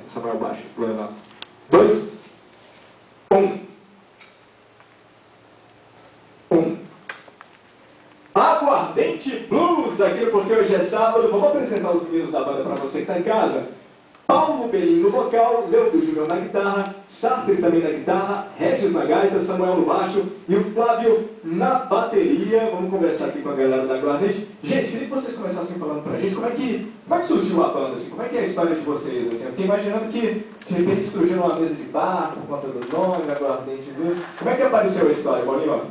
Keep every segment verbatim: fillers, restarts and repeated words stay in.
Samuel baixo, leva. Dois. Um. Um. Aguardente Blues, aqui no Porque Hoje é Sábado. Vamos apresentar os meninos da banda para você que está em casa. Paulo Belim no vocal, Leandro Júnior na guitarra, Sartre também na guitarra, Regis na gaita, Samuel no baixo e o Flávio na bateria. Vamos conversar aqui com a galera da Aguardente. Gente, queria que vocês começassem falando pra gente como é que, como é que surgiu a banda, assim, como é que é a história de vocês, assim. Eu fiquei imaginando que de repente surgiu numa mesa de bar por conta do nome, da Aguardente Blues. Como é que apareceu a história, Paulinho?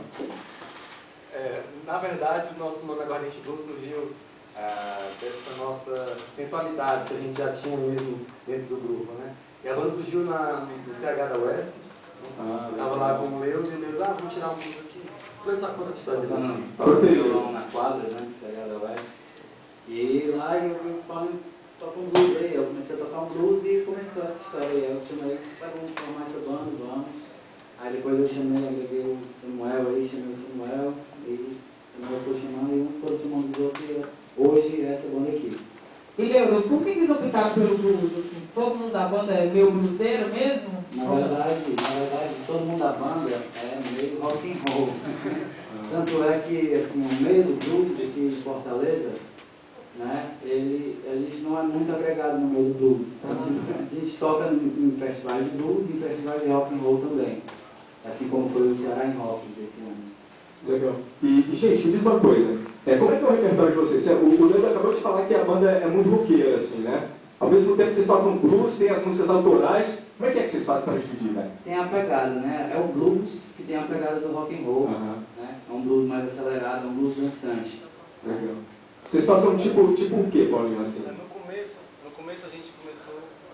É, na verdade, o nosso nome Aguardente Blues surgiu ah, dessa nossa sensualidade que a gente já tinha mesmo dentro do grupo, né? E a banda surgiu na, no C H da U E S, ah, estava lá com o Leo, e o Leo, ah, vamos tirar um blues aqui. Quando sabe quanta história Não, disso? não, toca violão na quadra, né, do C H da U E S. E lá eu vi o Paulo tocar um blues aí, eu comecei a tocar um blues e começou essa história aí. Eu chamei ele para formar essa banda, vamos. Aí depois eu chamei, agreguei o Samuel aí, chamei o Samuel, e o Samuel foi chamando e uns foram chamando os outros, e hoje é essa banda aqui. E Leandro, por que eles optaram pelo blues, assim? Todo mundo da banda é meio bluseiro mesmo? Na verdade, na verdade, todo mundo da banda é meio rock and roll. Tanto é que, assim, o meio do blues aqui em Fortaleza, né, ele, eles não é muito agregado no meio do blues. A gente, a gente toca em festivais de blues e em festivais de rock and roll também. Assim como foi o Ceará em Rock desse ano. Legal. E, e, gente, me diz uma coisa. É, como é que é o repertório de vocês? O, o Leandro acabou de falar que a banda é muito roqueira, assim, né? Ao mesmo tempo que vocês tocam blues, tem as músicas autorais. Como é que é que vocês fazem para dividir, né? Tem a pegada, né? É o blues que tem a pegada do rock and roll. Uhum. Né? É um blues mais acelerado, é um blues dançante. Legal. Vocês tocam tipo, tipo o quê, Paulinho, assim? No começo, no começo a gente começou...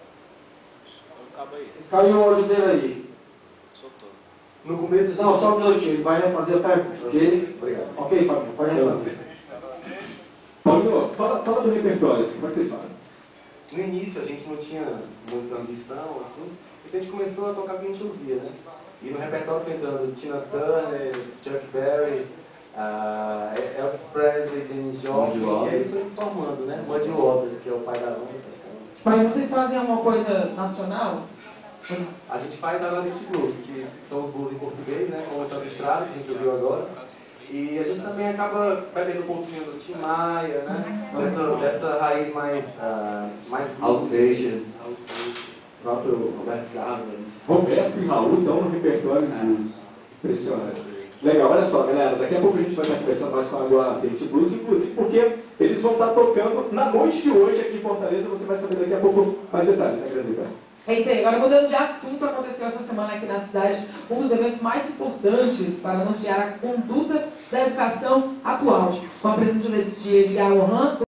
Acaba aí. Caiu o olho dele aí. Soltou. No começo a gente... Não, só um minutinho, ele vai fazer a pergunta, ok? Obrigado. Ok, Fabinho, pode refazer. Paulinho, fala, fala do repertório, assim, como é que vocês falam? No início a gente não tinha muita ambição, assim, então a gente começou a tocar o que a gente ouvia, né? E no repertório foi entrando Tina Turner, Chuck Berry, uh, Elvis Presley, Janis Joplin, e aí foi formando, né? Muddy Waters, que é o pai da banda. Mas vocês fazem alguma coisa nacional? A gente faz Aguardente Blues, que são os blues em português, né? Como o Tanto Estrada, que a gente ouviu agora. E a gente também acaba bebendo um pouquinho do Tim Maia, né? Dessa, dessa raiz mais... Uh, mais Raul Seixas, Raul Seixas. o próprio Roberto Carlos. Roberto e Raul estão no repertório de blues. Impressionante. Legal, olha só, galera, daqui a pouco a gente vai estar conversando mais com a Aguardente Blues, inclusive porque eles vão estar tocando na noite de hoje aqui em Fortaleza. Você vai saber daqui a pouco mais detalhes, né, Grazica? É isso aí. Agora, mudando de assunto, aconteceu essa semana aqui na cidade um dos eventos mais importantes para nortear a conduta da educação atual, com a presença de Edgar Lohan,